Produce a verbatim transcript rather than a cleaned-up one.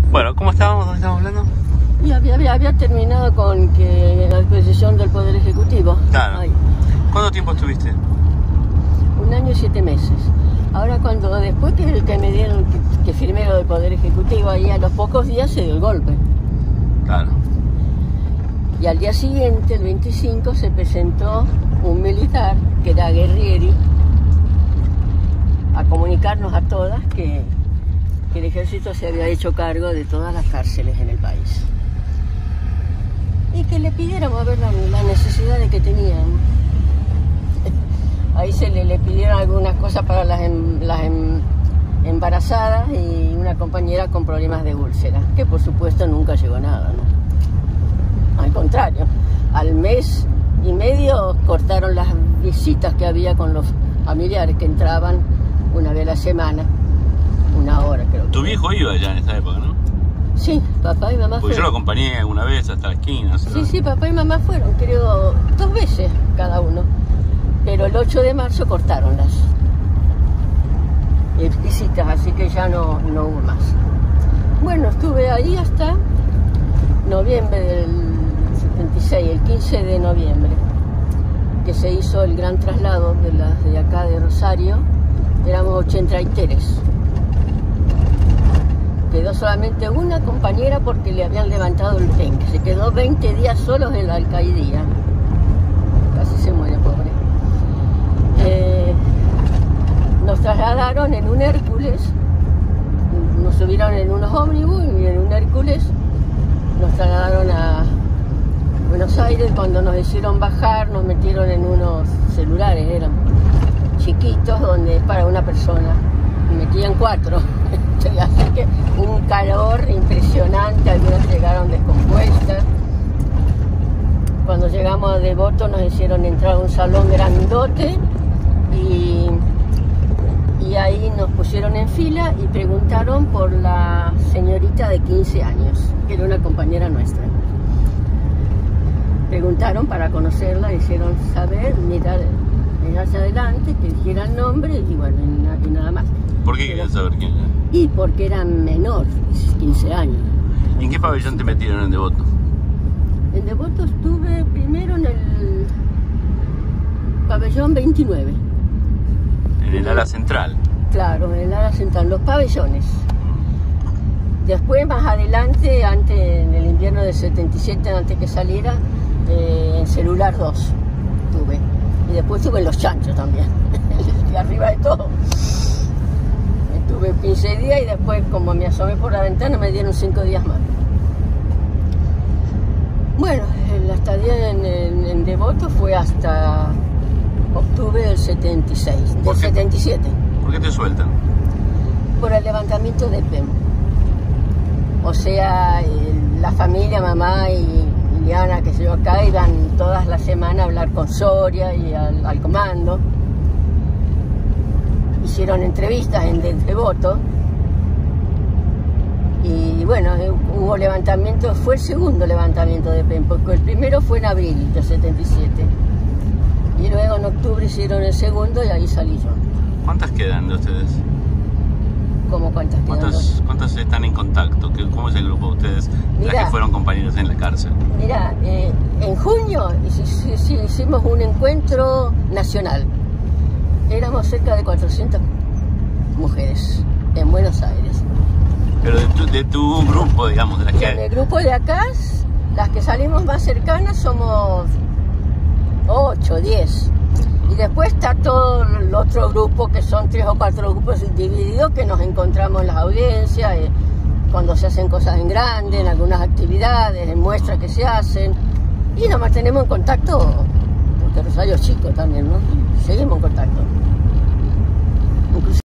Bueno, ¿cómo estábamos? ¿Dónde estábamos hablando? Y había, había, había terminado con que la disposición del Poder Ejecutivo. Claro. Ay, ¿Cuánto tiempo estuviste? un año y siete meses. Ahora cuando, después que, que me dieron, que, que firmé lo del Poder Ejecutivo, ahí a los pocos días se dio el golpe. Claro. Y al día siguiente, el veinticinco, se presentó un militar, que era Guerrieri, a comunicarnos a todas que, que el ejército se había hecho cargo de todas las cárceles en el país. Y que le pidiéramos a ver la, la necesidad de que tenían. Ahí se le, le pidieron algunas cosas para las, em, las em, embarazadas y una compañera con problemas de úlcera, que por supuesto nunca llegó a nada, ¿no? Al contrario, al mes y medio cortaron las visitas que había con los familiares que entraban una vez a la semana, una hora creo. Tu viejo iba allá en esa época, ¿no? Sí, papá y mamá Porque fueron. yo lo acompañé alguna vez hasta la esquina. ¿Sí? Sí, sí, papá y mamá fueron, creo, dos veces cada uno. Pero el ocho de marzo cortaron las visitas, así que ya no, no hubo más. Bueno, estuve ahí hasta noviembre del setenta y seis, el quince de noviembre, que se hizo el gran traslado de las de acá de Rosario. Éramos ochenta y tres. Quedó solamente una compañera porque le habían levantado el tren. Se quedó veinte días solos en la alcaidía. Casi se muere, pobre. Eh, nos trasladaron en un Hércules, nos subieron en unos ómnibus y en un Hércules nos trasladaron a Buenos Aires. Cuando nos hicieron bajar nos metieron en unos celulares, eran chiquitos, donde para una persona metían cuatro. Así que un calor impresionante, algunas llegaron descompuestas. Cuando llegamos a Devoto nos hicieron entrar a un salón grandote y, y ahí nos pusieron en fila y preguntaron por la señorita de quince años, que era una compañera nuestra. Preguntaron para conocerla, hicieron saber, mirar, mirar hacia adelante, que dijera el nombre y bueno, y, na, y nada más. ¿Por qué querían saber quién era? Y porque era menor, quince años. ¿Y en qué pabellón te metieron en Devoto? En Devoto estuve primero en el pabellón veintinueve. En el ala central. Claro, en el ala central, los pabellones. Después, más adelante, antes, en el invierno del setenta y siete, antes que saliera, eh, en celular dos tuve. Y después estuve en los chanchos también, y arriba de todo. Estuve quince días y después, como me asomé por la ventana, me dieron cinco días más. Bueno, la estadía en, en, en Devoto fue hasta octubre del setenta y seis, del setenta y siete. ¿Por qué te sueltan? Por el levantamiento de P E M. O sea, la familia, mamá y Liliana, que se yo acá, iban todas las semanas a hablar con Soria y al, al comando. Hicieron entrevistas en Devoto. Y bueno, hubo levantamiento, fue el segundo levantamiento de P E M, porque el primero fue en abril del setenta y siete. Y luego en octubre hicieron el segundo y ahí salí yo. ¿Cuántas quedan de ustedes? ¿Cómo cuántas quedan? ¿Cuántas, ¿Cuántas están en contacto? ¿Cómo es el grupo de ustedes? Mirá, las que fueron compañeros en la cárcel. Mira, eh, en junio hicimos un encuentro nacional. Éramos cerca de cuatrocientas mujeres en Buenos Aires. Pero de tu, de tu grupo, digamos, de las que... En el grupo de acá, las que salimos más cercanas somos ocho, diez. Y después está todo el otro grupo, que son tres o cuatro grupos divididos, que nos encontramos en las audiencias, eh, cuando se hacen cosas en grande, en algunas actividades, en muestras que se hacen. Y nos mantenemos en contacto, porque Rosario es chico también, ¿no? Y seguimos en contacto. Incluso